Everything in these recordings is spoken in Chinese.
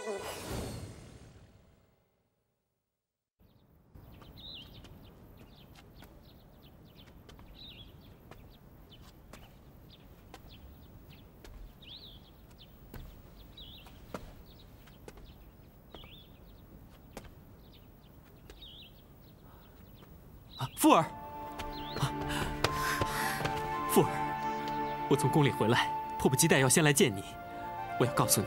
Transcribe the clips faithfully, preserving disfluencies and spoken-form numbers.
富儿，富儿，我从宫里回来，迫不及待要先来见你。我要告诉你，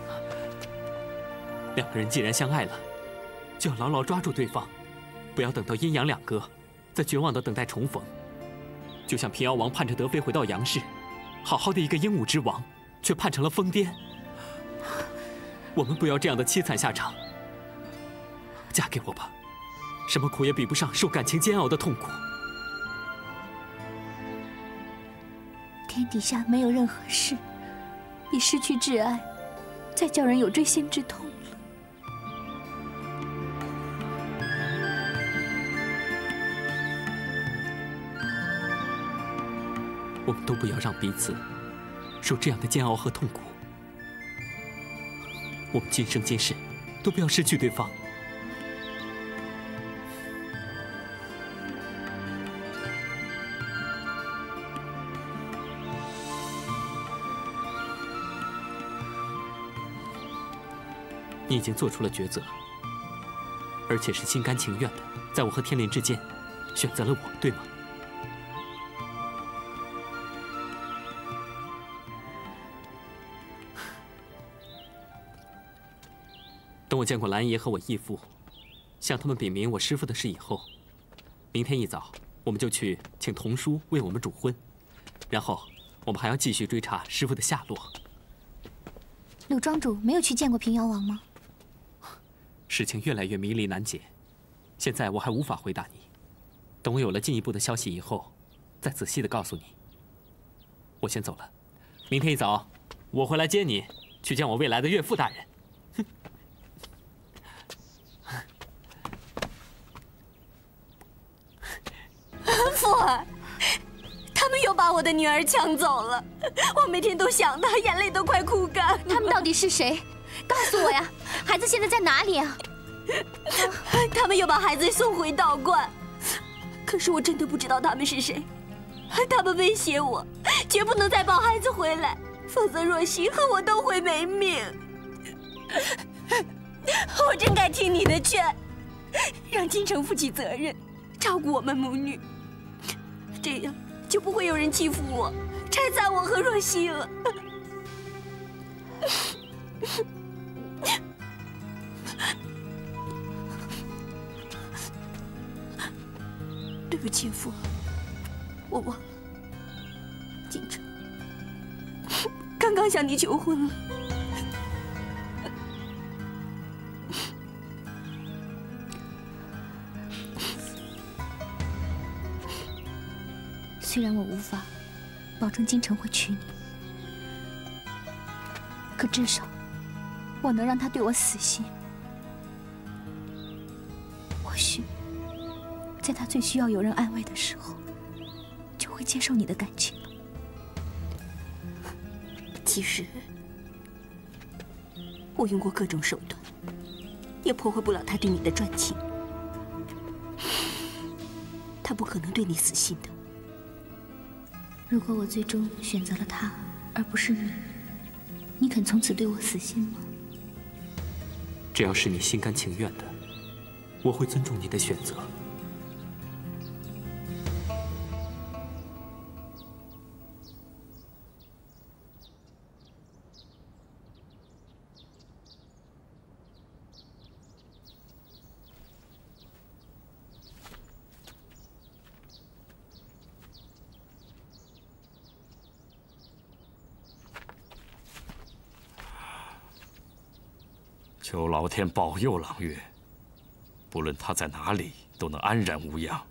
两个人既然相爱了，就要牢牢抓住对方，不要等到阴阳两隔，再绝望地等待重逢。就像平遥王盼着德妃回到杨氏，好好的一个英武之王，却盼成了疯癫。我们不要这样的凄惨下场。嫁给我吧。 什么苦也比不上受感情煎熬的痛苦。 天底下没有任何事，比失去挚爱，再叫人有锥心之痛了。 我们都不要让彼此受这样的煎熬和痛苦。我们今生今世都不要失去对方。 你已经做出了抉择，而且是心甘情愿的，在我和天灵之间选择了我，对吗？等我见过兰爷和我义父，向他们禀明我师父的事以后，明天一早我们就去请童叔为我们主婚，然后我们还要继续追查师父的下落。 柳庄主没有去见过平遥王吗？ 事情越来越迷离难解，现在我还无法回答你。等我有了进一步的消息以后，再仔细的告诉你。我先走了，明天一早我会来接你，去见我未来的岳父大人。 父儿，他们又把我的女儿抢走了，我每天都想她，眼泪都快哭干。 他们到底是谁？ 告诉我呀，孩子现在在哪里啊？ 他们又把孩子送回道观，可是我真的不知道他们是谁。他们威胁我，绝不能再抱孩子回来，否则若曦和我都会没命。我真该听你的劝，让京城负起责任，照顾我们母女，这样就不会有人欺负我、拆散我和若曦了。对不起，父，我忘了，京城刚刚向你求婚了。 虽然我无法保证京城会娶你，可至少我能让他对我死心。或许。 在他最需要有人安慰的时候，就会接受你的感情了。 其实，我用过各种手段，也破坏不了他对你的专情。他不可能对你死心的。 如果我最终选择了他，而不是你，你肯从此对我死心吗？ 只要是你心甘情愿的，我会尊重你的选择。 求老天保佑朗月，不论他在哪里，都能安然无恙。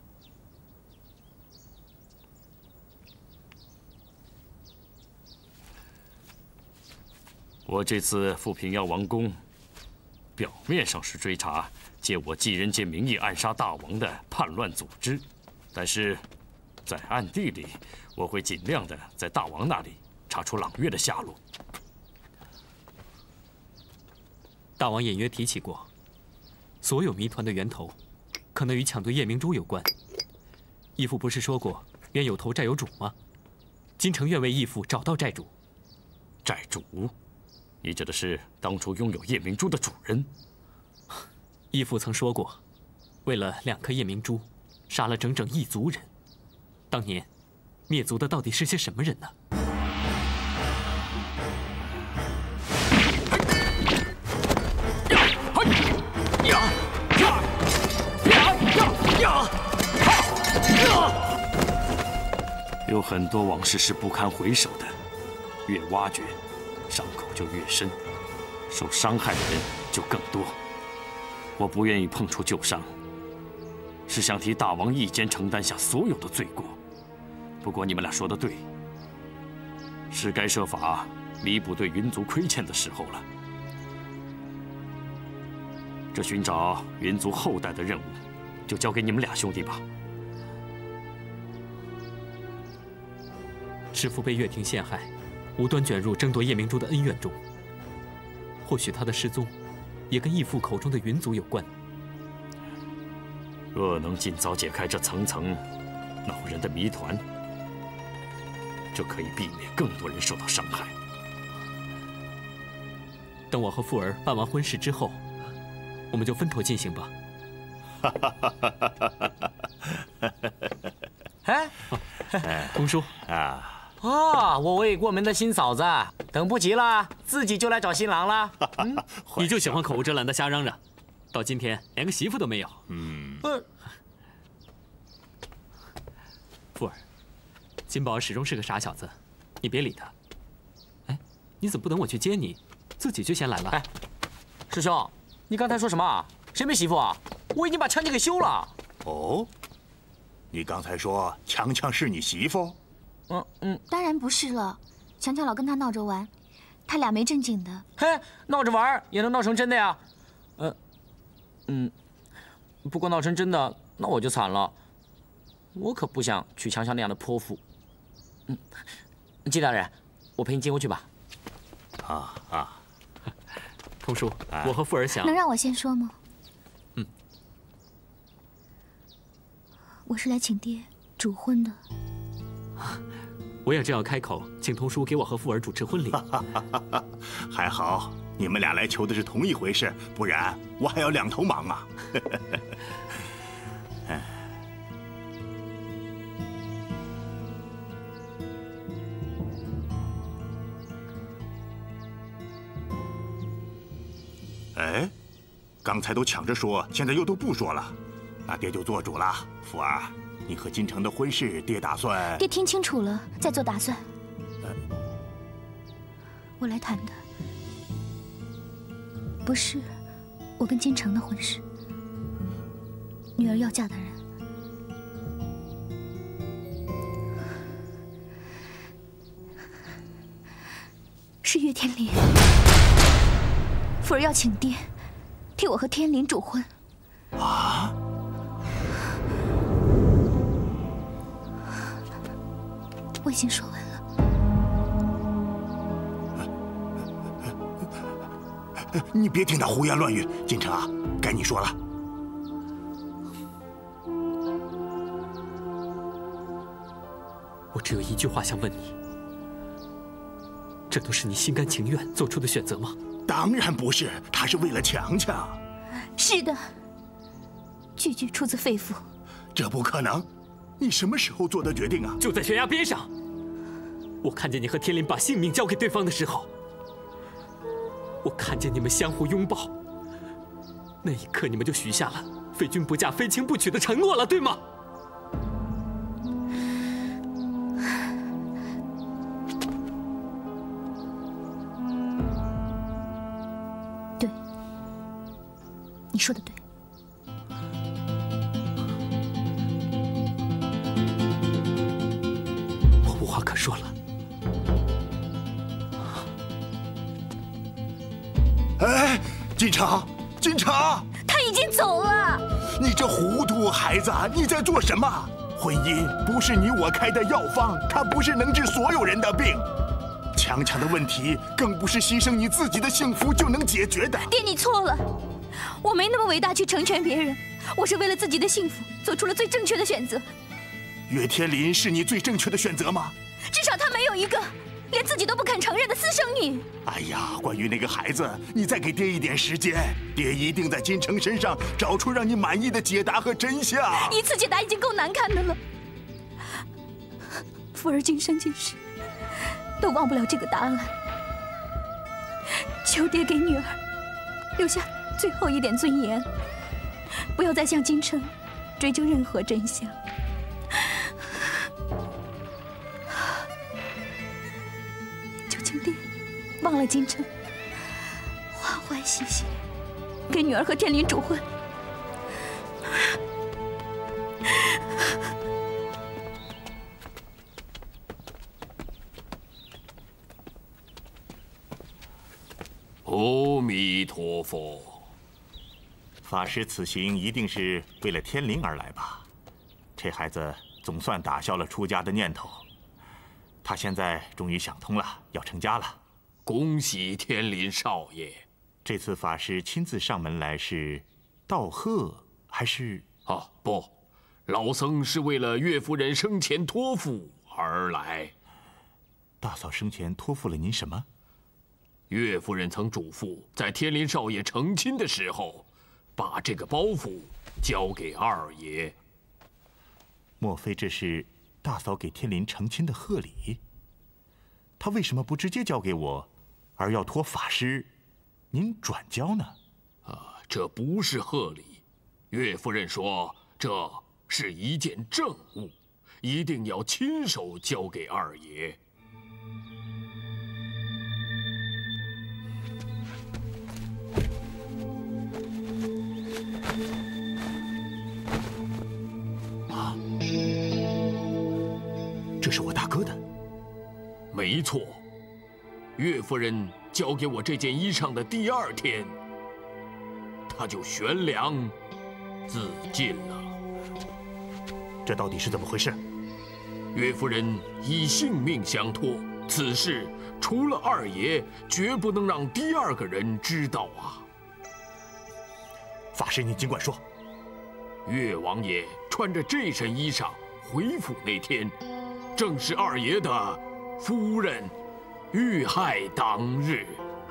我这次赴平遥王宫，表面上是追查借我继人节名义暗杀大王的叛乱组织，但是，在暗地里，我会尽量的在大王那里查出朗月的下落。 大王隐约提起过，所有谜团的源头，可能与抢夺夜明珠有关。义父不是说过“冤有头，债有主”吗？京城愿为义父找到债主。 债主？你指的是当初拥有夜明珠的主人？ 义父曾说过，为了两颗夜明珠，杀了整整一族人。当年，灭族的到底是些什么人呢？ 有很多往事是不堪回首的，越挖掘，伤口就越深，受伤害的人就更多。我不愿意碰触旧伤，是想替大王一肩承担下所有的罪过。不过你们俩说的对，是该设法弥补对云族亏欠的时候了。这寻找云族后代的任务，就交给你们俩兄弟吧。 师父被岳庭陷害，无端卷入争夺夜明珠的恩怨中。或许他的失踪，也跟义父口中的云族有关。 若能尽早解开这层层恼人的谜团，就可以避免更多人受到伤害。 等我和富儿办完婚事之后，我们就分头进行吧。 哎， 通叔啊。 哦，我未过门的新嫂子，等不及了，自己就来找新郎了。 嗯，你就喜欢口无遮拦的瞎嚷嚷，到今天连个媳妇都没有。 嗯。 呃， 富儿，金宝始终是个傻小子，你别理他。哎，你怎么不等我去接你，自己就先来了？ 哎，师兄，你刚才说什么？谁没媳妇啊？我已经把强强给休了。 哦，你刚才说强强是你媳妇？ 嗯嗯， 当然不是了，强强老跟他闹着玩，他俩没正经的。 嘿，闹着玩也能闹成真的呀？呃，嗯，不过闹成真的，那我就惨了。我可不想娶强强那样的泼妇。嗯，季大人，我陪你接过去吧。 啊啊， 通叔，我和富儿想…… 能让我先说吗？ 嗯， 我是来请爹主婚的。 我也正要开口，请通叔给我和富儿主持婚礼。 还好你们俩来求的是同一回事，不然我还要两头忙啊。哎，刚才都抢着说，现在又都不说了，那爹就做主了，富儿。 你和金城的婚事，爹打算…… 爹听清楚了再做打算。呃、我来谈的不是我跟金城的婚事，女儿要嫁的人是岳天林。富儿要请爹替我和天林主婚。 啊！ 我已经说完了。 你别听他胡言乱语，金城啊，该你说了。 我只有一句话想问你：这都是你心甘情愿做出的选择吗？ 当然不是，他是为了强强。 是的，句句出自肺腑。 这不可能。 你什么时候做的决定啊？ 就在悬崖边上，我看见你和天林把性命交给对方的时候，我看见你们相互拥抱，那一刻你们就许下了非君不嫁、非卿不娶的承诺了，对吗？ 对，你说的对。 无话可说了。 哎，金城，金城， 他已经走了。 你这糊涂孩子，你在做什么？婚姻不是你我开的药方，它不是能治所有人的病。 强强的问题更不是牺牲你自己的幸福就能解决的。 爹，你错了，我没那么伟大去成全别人，我是为了自己的幸福做出了最正确的选择。 岳天林是你最正确的选择吗？ 至少他没有一个连自己都不肯承认的私生女。 哎呀，关于那个孩子，你再给爹一点时间，爹一定在金城身上找出让你满意的解答和真相。 一次解答已经够难看的了，福儿今生今世都忘不了这个答案。求爹给女儿留下最后一点尊严，不要再向京城追究任何真相。求请爹忘了京城，欢欢喜喜给女儿和天林主婚。 阿弥陀佛。 法师此行一定是为了天灵而来吧？这孩子总算打消了出家的念头，他现在终于想通了，要成家了。 恭喜天林少爷！ 这次法师亲自上门来是道贺还是？ 啊，不，老僧是为了岳夫人生前托付而来。 大嫂生前托付了您什么？ 岳夫人曾嘱咐，在天林少爷成亲的时候，把这个包袱交给二爷。 莫非这是大嫂给天林成亲的贺礼？他为什么不直接交给我，而要托法师您转交呢？ 啊，这不是贺礼。岳夫人说，这是一件政务，一定要亲手交给二爷。 啊，这是我大哥的。 没错，岳夫人交给我这件衣裳的第二天，他就悬梁自尽了。 这到底是怎么回事？ 岳夫人以性命相托，此事除了二爷，绝不能让第二个人知道啊！ 法师，您尽管说。 岳王爷穿着这身衣裳回府那天，正是二爷的夫人遇害当日。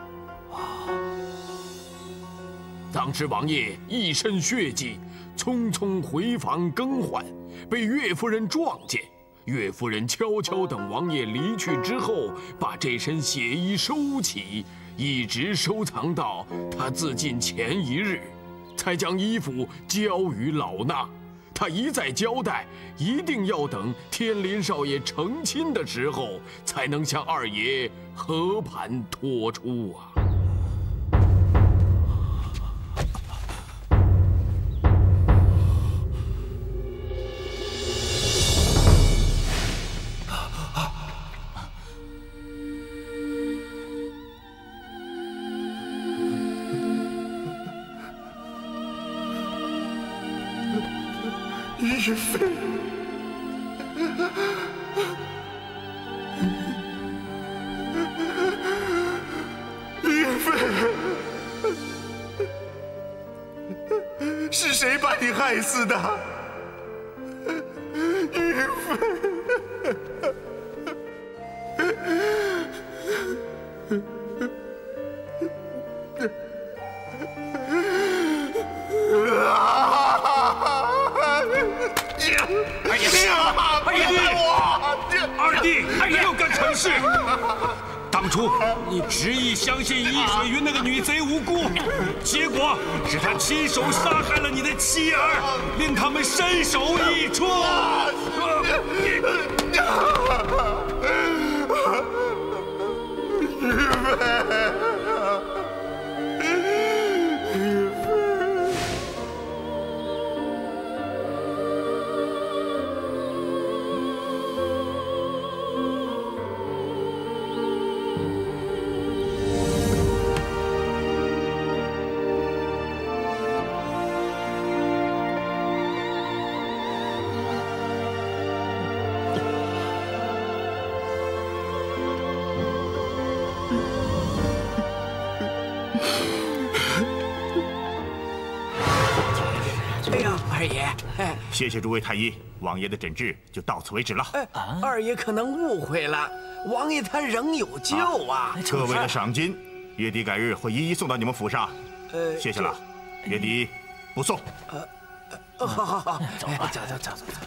当时王爷一身血迹，匆匆回房更换，被岳夫人撞见。岳夫人悄悄等王爷离去之后，把这身血衣收起，一直收藏到他自尽前一日，才将衣服交于老衲。他一再交代，一定要等天林少爷成亲的时候，才能向二爷和盘托出啊！ 岳飞，岳飞，是谁把你害死的？岳飞。 二爷，二爷，二弟，二爷又干蠢事！当初你执意相信易水云那个女贼无辜，结果是他亲手杀害了你的妻儿，令他们身首异处。 哎呀，二爷，哎， 谢谢诸位太医，王爷的诊治就到此为止了。 哎，二爷可能误会了，王爷他仍有救啊！ 各位的赏金，月底改日会一一送到你们府上。 呃， 谢谢了，月底不送。 呃，好好好， 走吧，走走走走走。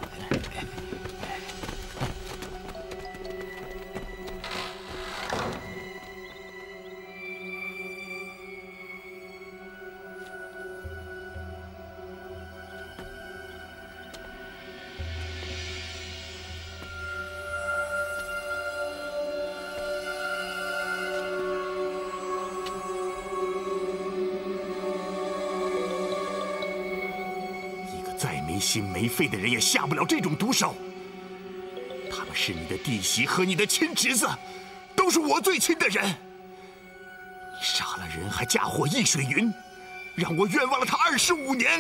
没心没肺的人也下不了这种毒手。他们是你的弟媳和你的亲侄子，都是我最亲的人。你杀了人还嫁祸易水云，让我冤枉了他二十五年。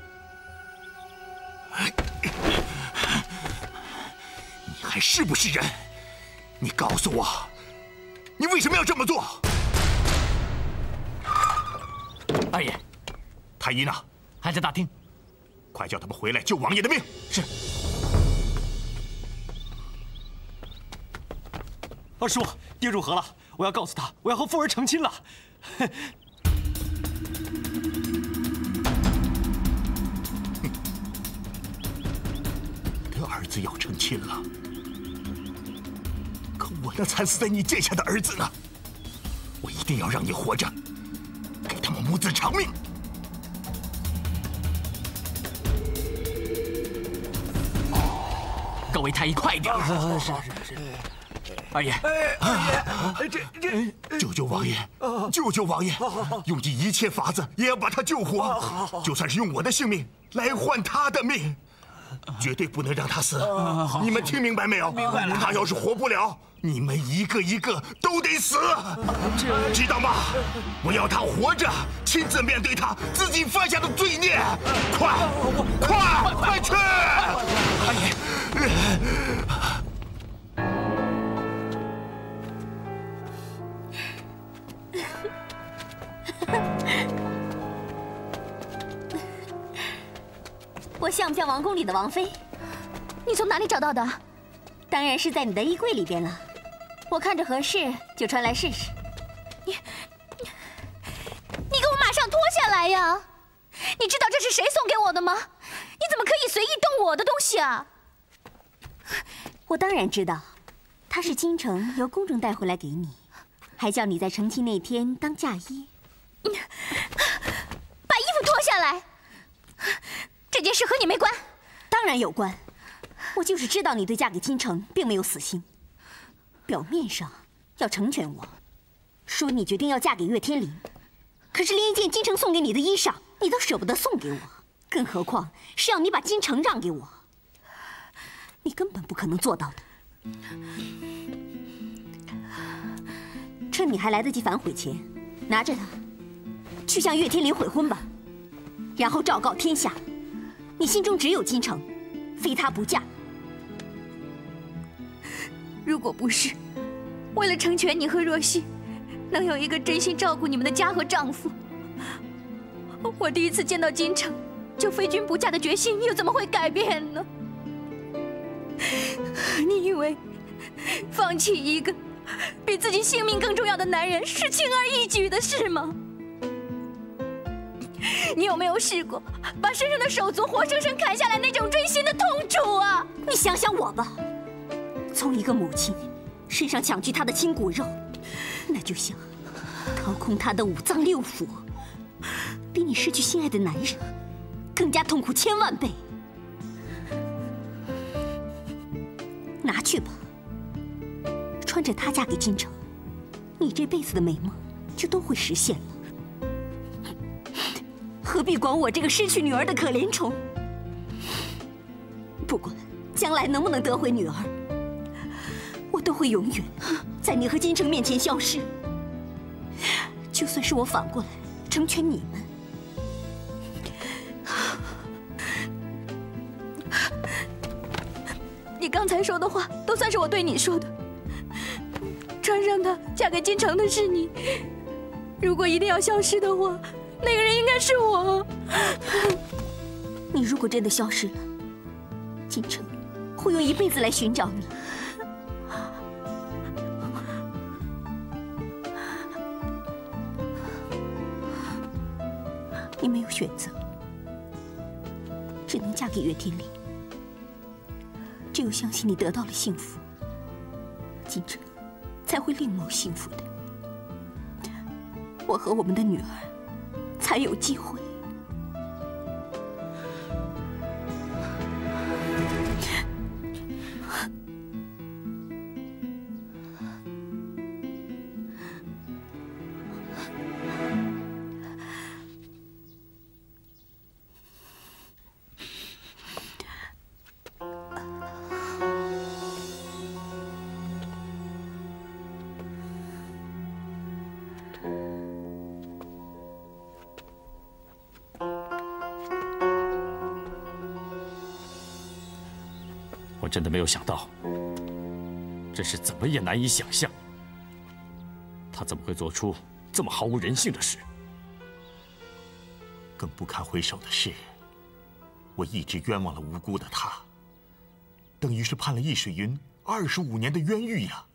你还是不是人？你告诉我，你为什么要这么做？ 二爷， 太医呢？ 还在大厅。 快叫他们回来救王爷的命！ 是。 二叔，爹入河了，我要告诉他，我要和妇儿成亲了。 你的儿子要成亲了，可我那惨死在你剑下的儿子呢？我一定要让你活着，给他们母子偿命。 各位太医，快点！ 是是是。 二爷， 哎，二爷，这这， 救救王爷！救救王爷！用尽一切法子也要把他救活，就算是用我的性命来换他的命，绝对不能让他死。你们听明白没有？ 明白了。 他要是活不了，你们一个一个都得死，知道吗？我要他活着，亲自面对他自己犯下的罪孽。快，快，快去！ 二爷。 我像不像王宫里的王妃？ 你从哪里找到的？ 当然是在你的衣柜里边了。我看着合适，就穿来试试。 你，你给我马上脱下来呀！你知道这是谁送给我的吗？你怎么可以随意动我的东西啊？ 我当然知道，他是京城由宫中带回来给你，还叫你在成亲那天当嫁衣。 把衣服脱下来！这件事和你没关。 当然有关，我就是知道你对嫁给京城并没有死心，表面上要成全我，说你决定要嫁给岳天林，可是连一件京城送给你的衣裳，你都舍不得送给我，更何况是要你把京城让给我。 你根本不可能做到的。趁你还来得及反悔前，拿着它，去向岳天林悔婚吧，然后昭告天下，你心中只有京城，非他不嫁。 如果不是为了成全你和若曦，能有一个真心照顾你们的家和丈夫，我第一次见到京城就非君不嫁的决心又怎么会改变呢？ 你以为放弃一个比自己性命更重要的男人是轻而易举的事吗？你有没有试过把身上的手足活生生砍下来那种锥心的痛楚啊？ 你想想我吧，从一个母亲身上抢去她的亲骨肉，那就像掏空她的五脏六腑，比你失去心爱的男人更加痛苦千万倍。 拿去吧，穿着它嫁给京城，你这辈子的美梦就都会实现了。何必管我这个失去女儿的可怜虫？不管将来能不能得回女儿，我都会永远在你和京城面前消失。就算是我反过来成全你们。 你刚才说的话都算是我对你说的。穿上它嫁给京城的是你，如果一定要消失的话，那个人应该是我。 你如果真的消失了，锦城会用一辈子来寻找你。你没有选择，只能嫁给岳天林。只有相信你得到了幸福，锦城才会另谋幸福的。我和我们的女儿才有机会。 我真的没有想到，真是怎么也难以想象，他怎么会做出这么毫无人性的事？ 更不堪回首的是，我一直冤枉了无辜的他，等于是判了易水云二十五年的冤狱呀！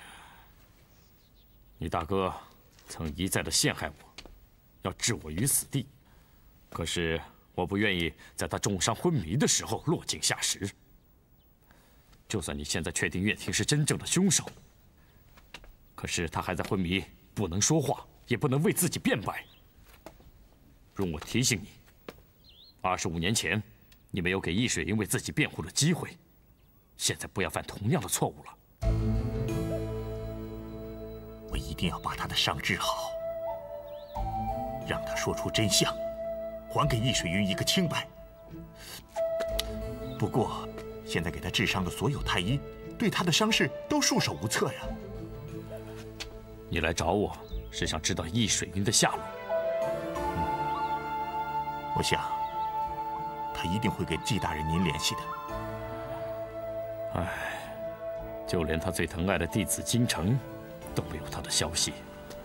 你大哥曾一再的陷害我，要置我于死地，可是我不愿意在他重伤昏迷的时候落井下石。就算你现在确定岳霆是真正的凶手，可是他还在昏迷，不能说话，也不能为自己辩白。容我提醒你，二十五年前你没有给易水云为自己辩护的机会，现在不要犯同样的错误了。 我一定要把他的伤治好，让他说出真相，还给易水云一个清白。不过，现在给他治伤的所有太医，对他的伤势都束手无策呀。 你来找我是想知道易水云的下落？ 嗯，我想他一定会跟季大人您联系的。 唉，就连他最疼爱的弟子京城都没有他的消息。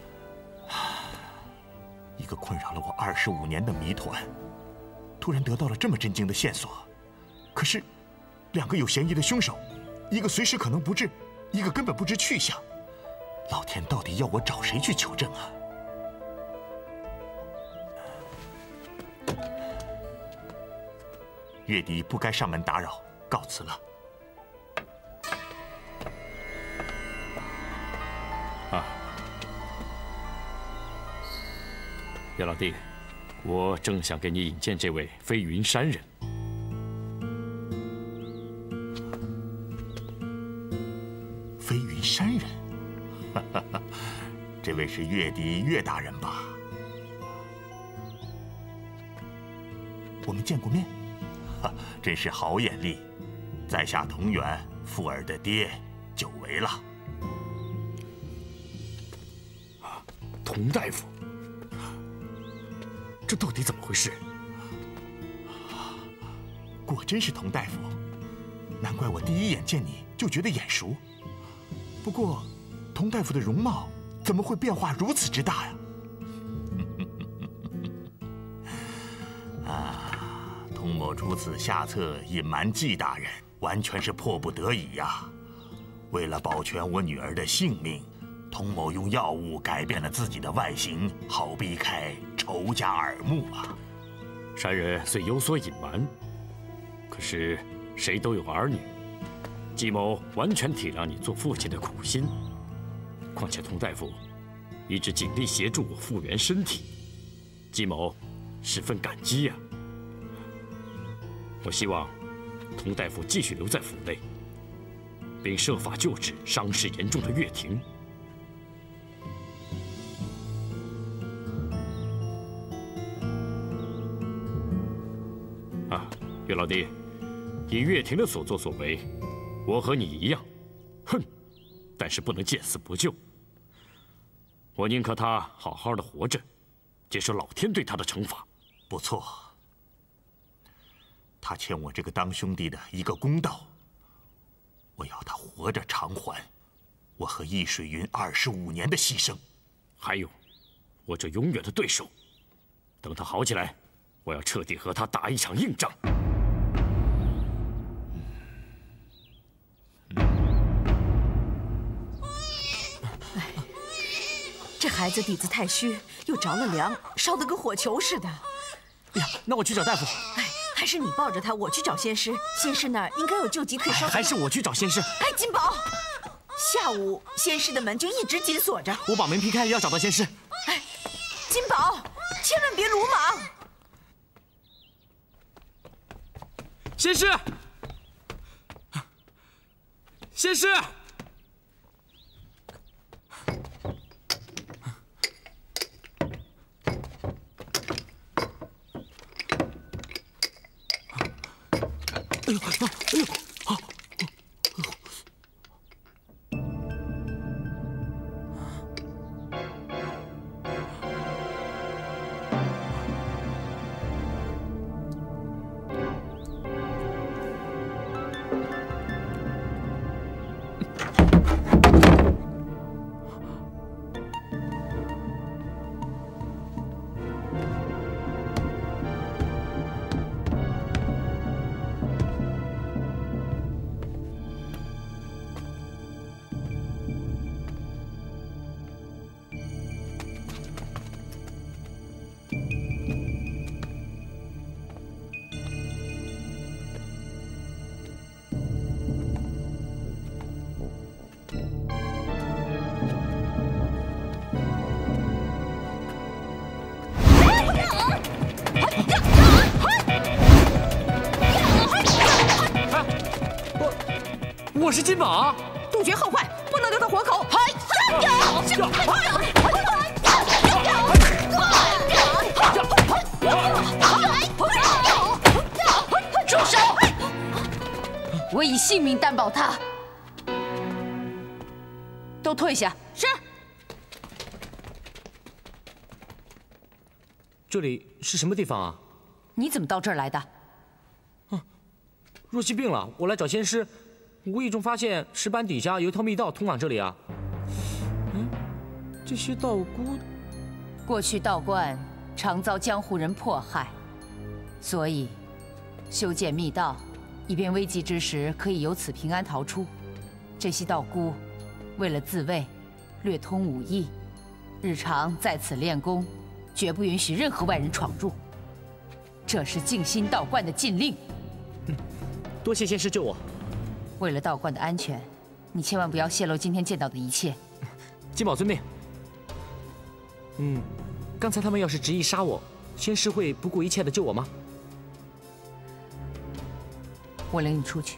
一个困扰了我二十五年的谜团，突然得到了这么震惊的线索。可是，两个有嫌疑的凶手，一个随时可能不治，一个根本不知去向。老天到底要我找谁去求证啊？月底不该上门打扰，告辞了。 啊，岳老弟，我正想给你引荐这位飞云山人。 飞云山人，哈哈哈，这位是岳迪岳大人吧？我们见过面，哈，真是好眼力。在下同源，富儿的爹，久违了。 童大夫，这到底怎么回事？ 果真是童大夫，难怪我第一眼见你就觉得眼熟。不过，童大夫的容貌怎么会变化如此之大呀？啊，童某出此下策隐瞒季大人，完全是迫不得已呀。为了保全我女儿的性命，童某用药物改变了自己的外形，好避开仇家耳目啊。 山人虽有所隐瞒，可是谁都有儿女。季某完全体谅你做父亲的苦心，况且童大夫一直尽力协助我复原身体，季某十分感激呀。我希望童大夫继续留在府内，并设法救治伤势严重的岳霆。啊，岳老弟，以岳霆的所作所为，我和你一样，哼！但是不能见死不救。我宁可他好好的活着，接受老天对他的惩罚。 不错，他欠我这个当兄弟的一个公道，我要他活着偿还我和易水云二十五年的牺牲。 还有，我这永远的对手，等他好起来， 我要彻底和他打一场硬仗。 这孩子底子太虚，又着了凉，烧得跟火球似的。 哎呀，那我去找大夫。 哎，还是你抱着他，我去找仙师。仙师那儿应该有救急退烧。 还是我去找仙师。 哎，金宝，下午仙师的门就一直紧锁着。 我把门劈开，也要找到仙师。 哎，金宝，千万别鲁莽。 仙师，仙师。 哎呦！哎呦！好！我是金宝， 杜绝后患，不能留他活口。嗨， 住手！我以性命担保他。都退下。是。 这里是什么地方啊？ 你怎么到这儿来的？ 啊，若曦病了，我来找仙师。 无意中发现石板底下有一条密道通往这里啊！嗯，这些道姑， 过去道观常遭江湖人迫害，所以修建密道，以便危急之时可以由此平安逃出。这些道姑为了自卫，略通武艺，日常在此练功，绝不允许任何外人闯入。这是静心道观的禁令。 嗯，多谢仙师救我。 为了道观的安全，你千万不要泄露今天见到的一切。 金宝遵命。嗯，刚才他们要是执意杀我，仙师会不顾一切的救我吗？ 我领你出去。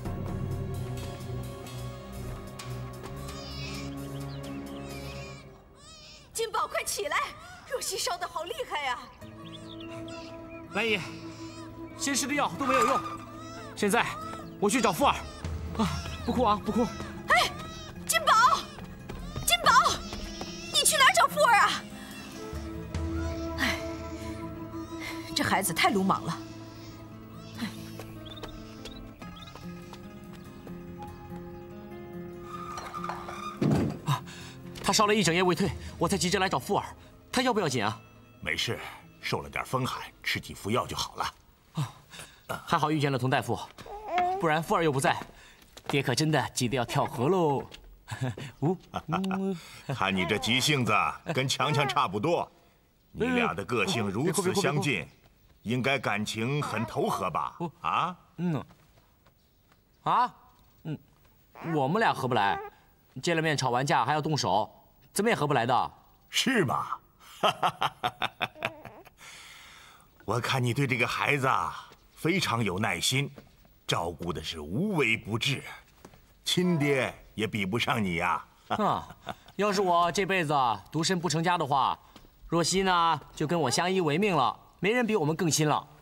金宝，快起来！若曦烧得好厉害呀！ 兰姨，仙师的药都没有用，现在我去找富儿。 啊！不哭啊！不哭！ 哎，金宝，金宝，你去哪儿找富儿啊？哎，这孩子太鲁莽了。 啊，他烧了一整夜未退，我才急着来找富儿。他要不要紧啊？ 没事，受了点风寒，吃几副药就好了。 啊，还好遇见了童大夫，不然富儿又不在。 爹可真的急得要跳河喽！呜， 看你这急性子，跟强强差不多。你俩的个性如此相近，应该感情很投合吧？啊？ 嗯。啊？嗯，我们俩合不来，见了面吵完架还要动手，怎么也合不来的。 是吗？我看你对这个孩子非常有耐心。 照顾的是无微不至，亲爹也比不上你呀！ 啊，要是我这辈子独身不成家的话，若曦呢就跟我相依为命了，没人比我们更亲了。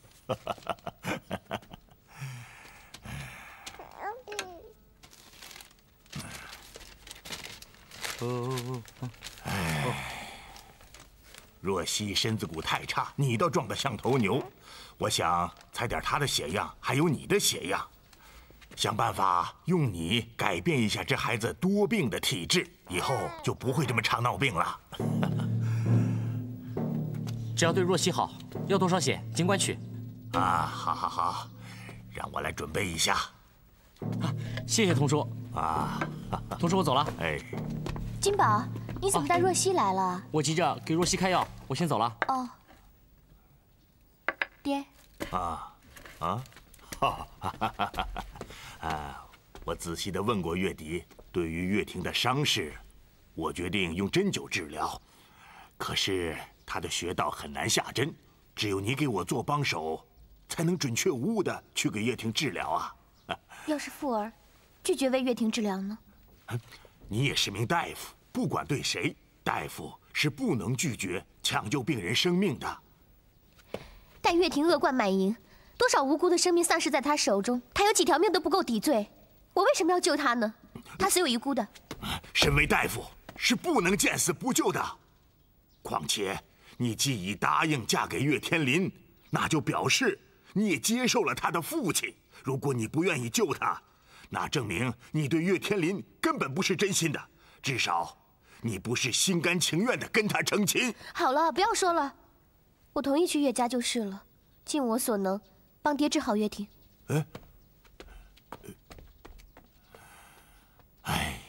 哎，若曦身子骨太差，你倒壮得像头牛。 我想采点他的血样，还有你的血样，想办法用你改变一下这孩子多病的体质，以后就不会这么常闹病了。 只要对若曦好，要多少血尽管取。 啊，好好好，让我来准备一下。 啊，谢谢童叔啊， 童叔我走了。 哎， 金宝，你怎么带若曦来了？ 我急着给若曦开药，我先走了。 哦，爹。 啊啊，哈哈哈哈哈！啊，我仔细地问过月迪，对于月婷的伤势，我决定用针灸治疗。可是她的穴道很难下针，只有你给我做帮手，才能准确无误地去给月婷治疗啊。 要是富儿拒绝为月婷治疗呢？ 你也是名大夫，不管对谁，大夫是不能拒绝抢救病人生命的。 但月婷恶贯满盈，多少无辜的生命丧失在她手中，她有几条命都不够抵罪。我为什么要救她呢？她死有余辜的。 身为大夫，是不能见死不救的。况且，你既已答应嫁给岳天林，那就表示你也接受了他的父亲。如果你不愿意救他，那证明你对岳天林根本不是真心的，至少你不是心甘情愿的跟他成亲。 好了，不要说了，我同意去岳家就是了，尽我所能帮爹治好岳婷。 哎，哎。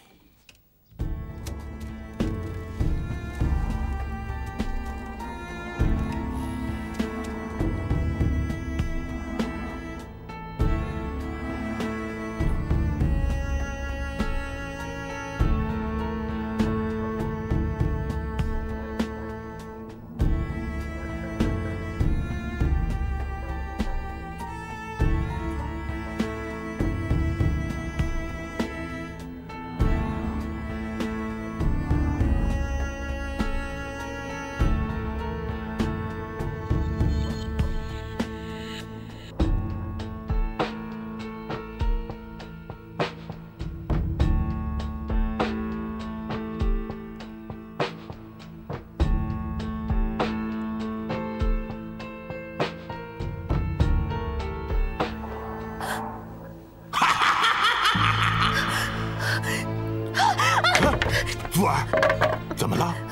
富儿，怎么了？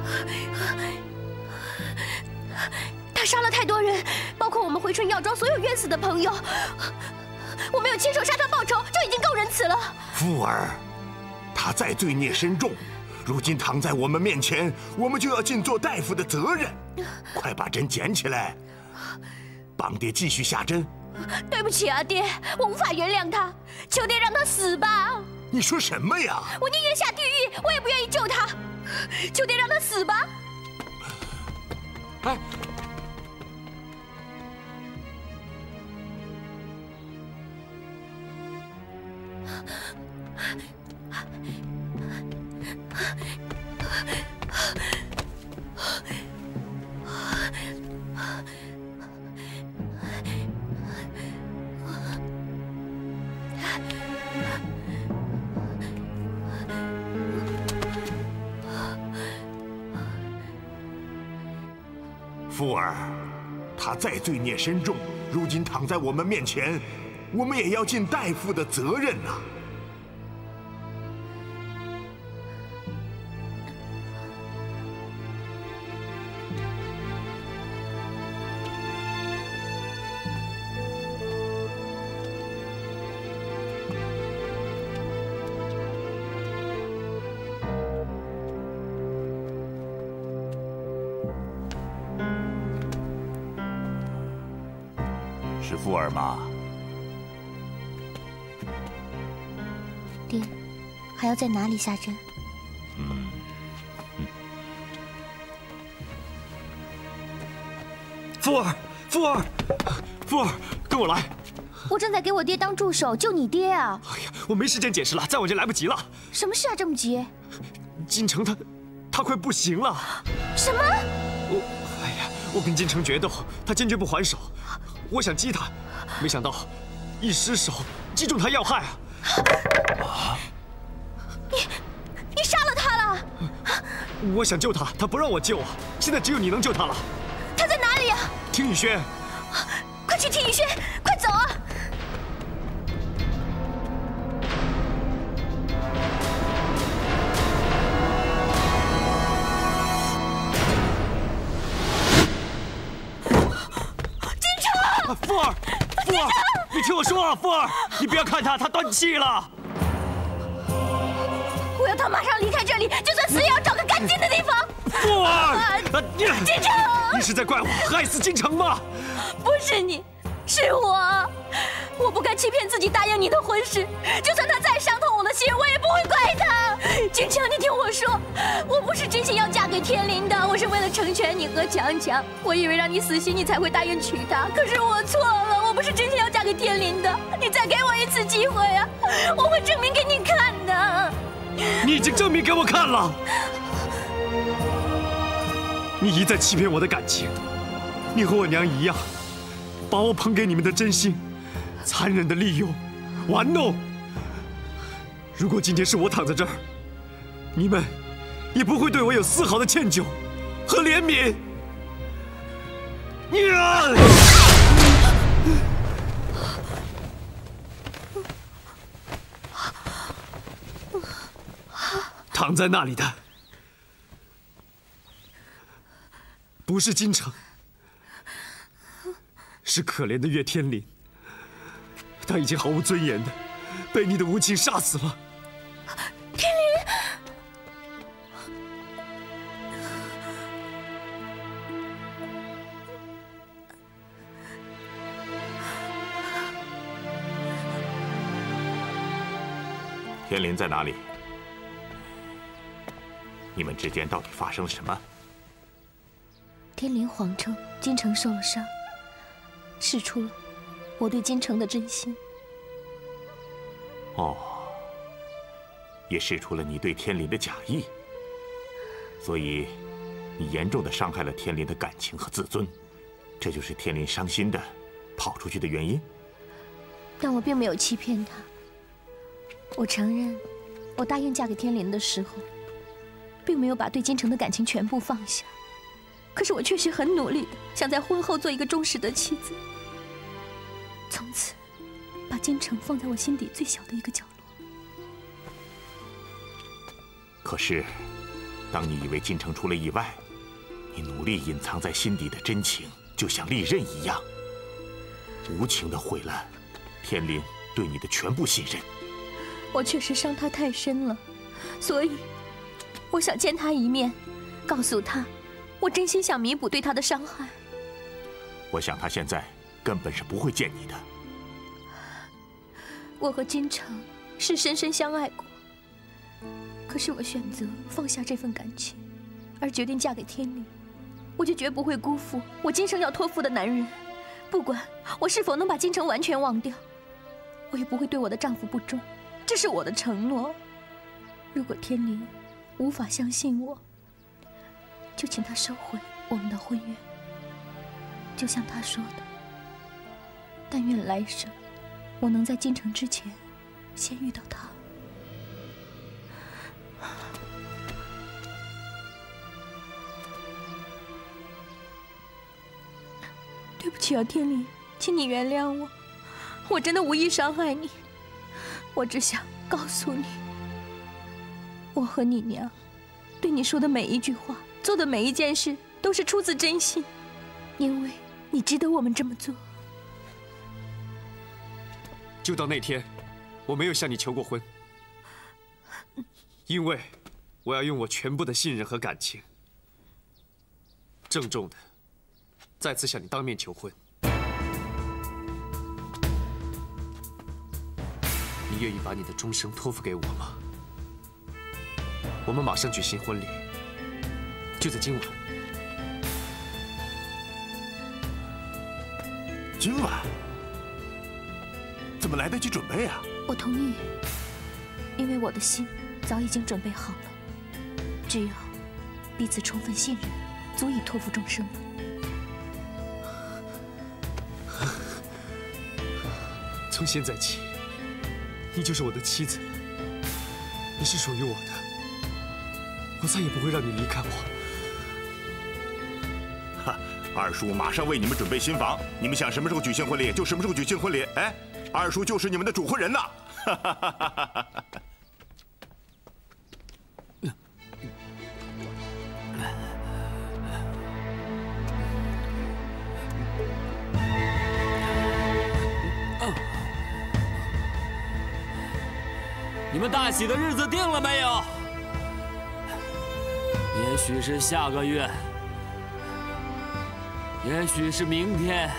他杀了太多人，包括我们回春药庄所有冤死的朋友。我没有亲手杀他报仇，就已经够仁慈了。 富儿，他再罪孽深重，如今躺在我们面前，我们就要尽做大夫的责任。快把针捡起来，帮爹继续下针。 对不起啊，爹，我无法原谅他，求爹让他死吧。 你说什么呀？ 我宁愿下地狱，我也不愿意救他。求爹让他死吧。 哎， 富儿，他再罪孽深重，如今躺在我们面前，我们也要尽大夫的责任呐。是富儿吗？ 爹，还要在哪里下针？ 嗯，嗯富儿，富儿，富儿，跟我来！ 我正在给我爹当助手，救你爹啊！ 哎呀，我没时间解释了，再晚就来不及了。 什么事啊，这么急？ 金城他，他快不行了。 什么？ 我，哎呀，我跟金城决斗，他坚决不还手。我想击他，没想到一失手击中他要害啊！ 啊！ 你你杀了他了！ 我想救他，他不让我救啊！现在只有你能救他了。 他在哪里啊？ 听雨轩， 快去听雨轩，快走啊！ 富儿，富儿，你听我说啊，富儿，你不要看他，他断气了。 我要他马上离开这里，就算死也要找个干净的地方。 富儿， 金城， 你是在怪我害死金城吗？ 不是你，是我。我不该欺骗自己答应你的婚事，就算他再伤痛我的心，我也不会怪他。金城，你听我说，我不是真心要嫁给天林的，我是为了成全你和强强。我以为让你死心，你才会答应娶她，可是我错了，我不是真心要嫁给天林的。你再给我一次机会啊，我会证明给你看的。 你已经证明给我看了，你一再欺骗我的感情，你和我娘一样，把我捧给你们的真心残忍的利用、玩弄。如果今天是我躺在这儿，你们也不会对我有丝毫的歉疚和怜悯。娘！躺在那里的不是金城，是可怜的岳天林。他已经毫无尊严的被你的无情杀死了。 天林， 天林在哪里？你们之间到底发生了什么？ 天林谎称金城受了伤，试出了我对金城的真心。 哦，也试出了你对天林的假意，所以你严重的伤害了天林的感情和自尊，这就是天林伤心的跑出去的原因。 但我并没有欺骗他，我承认，我答应嫁给天林的时候，并没有把对金城的感情全部放下。可是我确实很努力的想在婚后做一个忠实的妻子，从此把金城放在我心底最小的一个角落。 可是，当你以为金城出了意外，你努力隐藏在心底的真情，就像利刃一样，无情的毁了天林对你的全部信任。 我确实伤他太深了，所以我想见他一面，告诉他我真心想弥补对他的伤害。 我想他现在根本是不会见你的。 我和金城是深深相爱过，可是我选择放下这份感情，而决定嫁给天林，我就绝不会辜负我今生要托付的男人。不管我是否能把金城完全忘掉，我也不会对我的丈夫不忠，这是我的承诺。如果天林无法相信我，就请他收回我们的婚约。就像他说的，但愿来生我能在进城之前先遇到他。对不起啊，天林，请你原谅我，我真的无意伤害你。我只想告诉你，我和你娘对你说的每一句话，做的每一件事，都是出自真心，因为你值得我们这么做。 就到那天，我没有向你求过婚，因为我要用我全部的信任和感情，郑重的再次向你当面求婚。你愿意把你的终生托付给我吗？我们马上举行婚礼，就在今晚。 今晚？怎么来得及准备啊？ 我同意，因为我的心早已经准备好了，只要彼此充分信任，足以托付终生了。 从现在起，你就是我的妻子了，你是属于我的，我再也不会让你离开我。 哈，二叔马上为你们准备新房，你们想什么时候举行婚礼就什么时候举行婚礼。哎，二叔就是你们的主婚人呐！哈哈哈哈哈！ 你们大喜的日子定了没有？也许是下个月，也许是明天，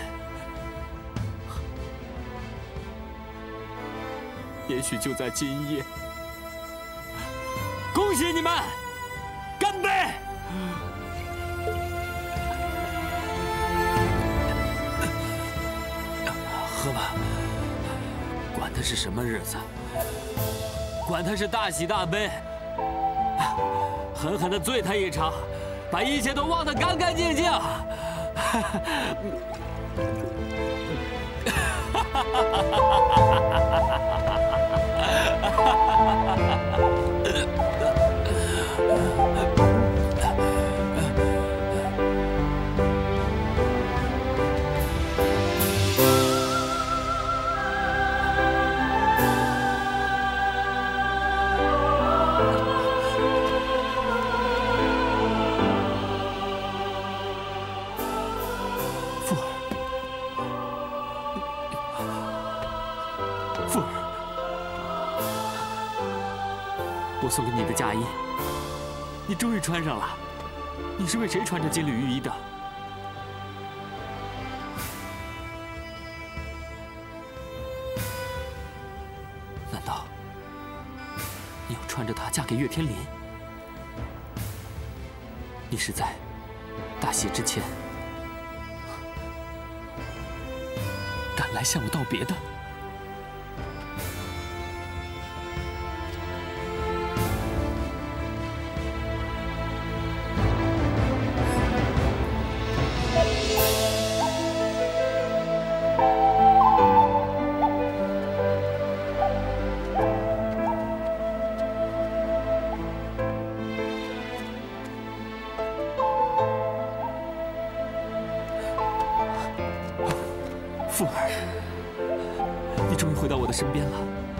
也许就在今夜。 恭喜你们，干杯！喝吧，管它是什么日子，管它是大喜大悲，狠狠地醉他一场，把一切都忘得干干净净。 我送给你的嫁衣，你终于穿上了。你是为谁穿着金缕玉衣的？难道你要穿着它嫁给岳天林？你是在大喜之前赶来向我道别的？富儿，你终于回到我的身边了。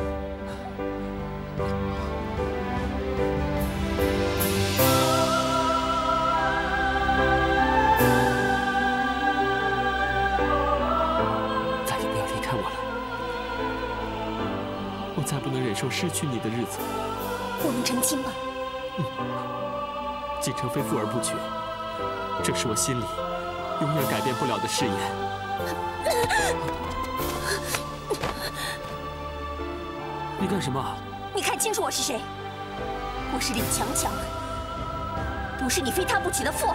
再也不要离开我了，我再不能忍受失去你的日子。 我们成亲吧。 嗯，锦城非富儿不娶，这是我心里永远改变不了的誓言。你干什么？ 你看清楚我是谁？我是李强强，不是你非他不娶的富儿。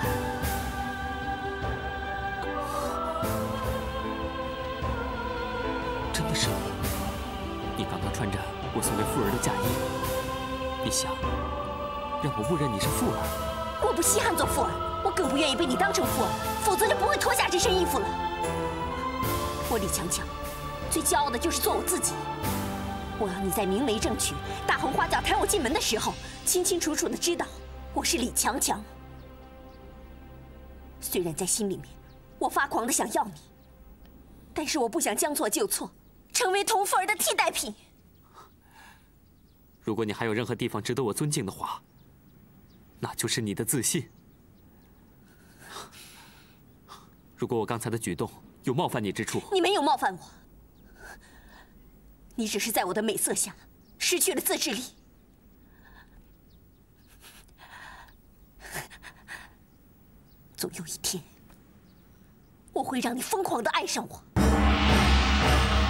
真的是你？你刚刚穿着我送给富儿的嫁衣，你想让我误认你是富儿？ 我不稀罕做富儿，我更不愿意被你当成富儿，否则就不会脱下这身衣服了。我李强强最骄傲的就是做我自己。我要你在明媒正娶、大红花轿抬我进门的时候，清清楚楚的知道我是李强强。虽然在心里面我发狂的想要你，但是我不想将错就错，成为童富儿的替代品。 如果你还有任何地方值得我尊敬的话，那就是你的自信。如果我刚才的举动有冒犯你之处， 你没有冒犯我。你只是在我的美色下失去了自制力。总有一天，我会让你疯狂地爱上我。